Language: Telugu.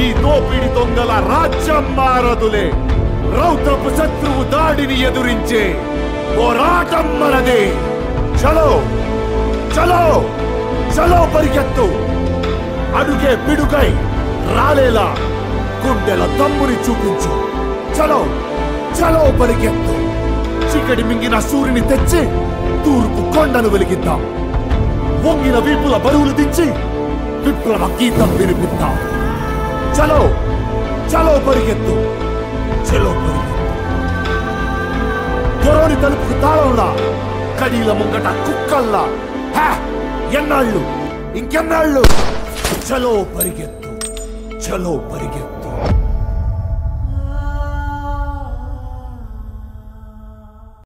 ఈ దోపిడి దొంగల రాజ్యం మారదులే. రౌద్రపు శత్రువు దాడిని ఎదురించే పోరాటం మనదే. చలో చలో చలో పరిగెత్తు. అడుగే పిడుగై రాలేలా గుండెల దమ్ముని చూపించు. చలో చలో పరిగెత్తు. చీకటి మింగిన సూర్యుని తెచ్చి తూర్పు కొండను వెలిగిద్దాం. వంగిన వీపుల బరువులు దించి విప్లవ గీతం వినిపిద్దాం. చలో చలో పరిగెత్తు. చలో పరిగెత్తు. దొరోని తలుపుకు తాళంలా, కడీల ముంగట కుక్కల్లా. ఎన్నాళ్ళు ఇంకెన్నాళ్ళు? చలో పరిగెత్తు. చలో పరిగెత్తు.